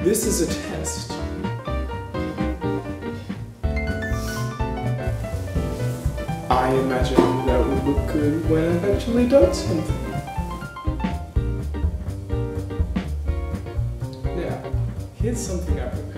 This is a test. I imagine that would look good when I've actually done something. Now, here's something I prepared.